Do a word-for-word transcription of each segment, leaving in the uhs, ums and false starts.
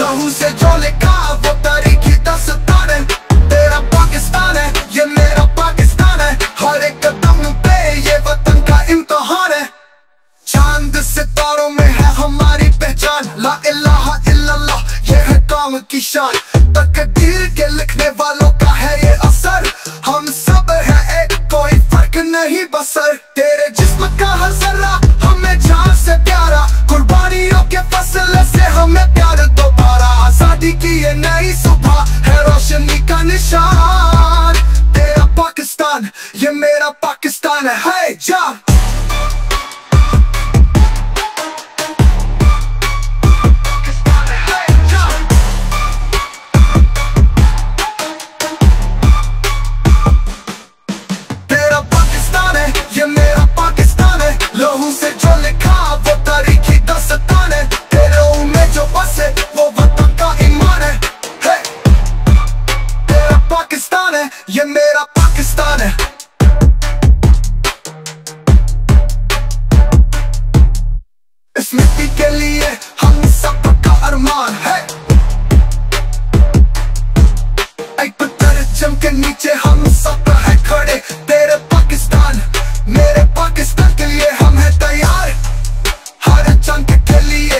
लहू से जो लिखा वो तारीखी दास्तान है। तेरा पाकिस्तान है, ये मेरा पाकिस्तान है। हर एक कदम पे ये वतन का इम्तिहान है। चांद सितारों में है हमारी पहचान। ला इलाहा इल्लल्लाह, ये है कौम की शान। तकदीर के लिखने वालों का है ये असर। हम सब है एक, कोई फर्क नहीं बसर। तेरे जिस्म का हर जर्रा हमें जान से प्यारा। कुर्बानियों के फसले से हमें प्यार दोबारा। आजादी की ये नई सुबह है रोशनी का निशान। तेरा पाकिस्तान, ये मेरा पाकिस्तान है। है जा लहू से जो लिखा वो तारीखी दास्तान है। तेरे में जो बसे वो वतन का ईमान है। hey! तेरा पाकिस्तान है, ये मेरा पाकिस्तान है। इस मिट्टी के लिए हम सब का अरमान है। एक पत्थर चमके नीचे हम सब है खड़े। तेरे पाकिस्तान, मेरे पाकिस्तान के लिए हम है तैयार। हर जंग के लिए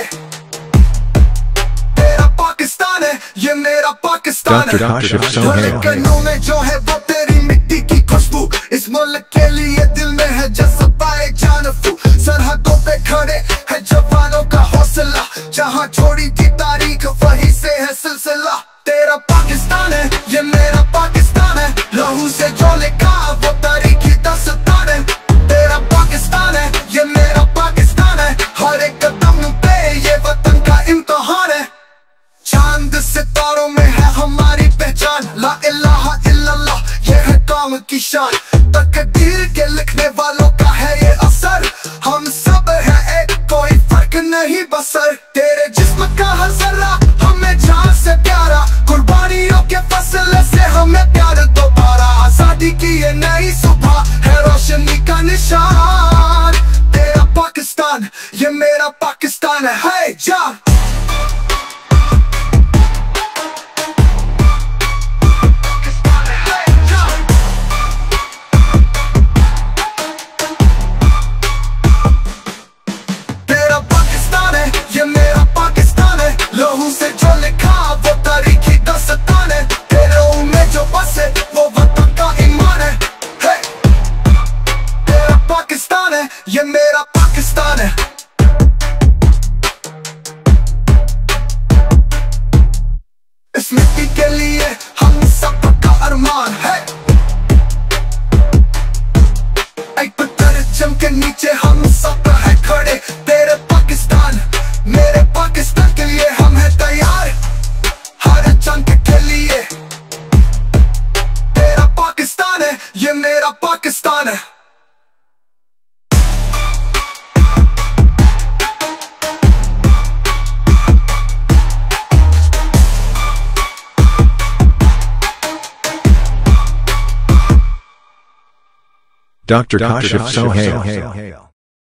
तेरा पाकिस्तान है, ये मेरा पाकिस्तान है। कनों में जो है वो तेरी मिट्टी की खुशबू। इस मुल्क के लिए दिल में है जज्बा एक जानफू। सरहदों पे खड़े है जवानों का हौसला। जहाँ छोड़ी थी तारीख वहीं से है सिलसिला। तेरा पाकिस्तान है, ये मेरा पाकिस्तान है। लहू से जो लिखा वो तारीखी दास्तान है। तेरा पाकिस्तान है, ये मेरा पाकिस्तान है। हर एक कदम पे ये वतन का इम्तिहान है। चांद सितारों में है हमारी पहचान। ला इलाहा इल्लल्लाह, ये है कौम की शान। तकदीर के लिखने वालों का है ये असर। हम सब है एक, कोई फर्क नहीं बसर। तेरे जिस्म का हर जर्रा हमें जान से प्यारा। कुर्बानियों के फसले से हमें प्यार दोबारा। आजादी की ये नई सुबह है रोशनी का निशान। तेरा पाकिस्तान, ये मेरा पाकिस्तान है। है जा तेरा पाकिस्तान है, ये मेरा पाकिस्तान है। लहू से जो लिखा वो तारीखी दास्तान है। तेरे में जो बसे वो वतन का ईमान है। hey! तेरा पाकिस्तान है, ये मेरा पाकिस्तान है। इस मिट्टी के लिए हम सब का अरमान है। एक पत्थर चमके नीचे हम सब है खड़े। तेरे पाकिस्तान, मेरे पाकिस्तान के लिए हम है तैयार। हर जंग के लिए तेरा पाकिस्तान है, ये मेरा पाकिस्तान है। Doctor Kashif Sohail.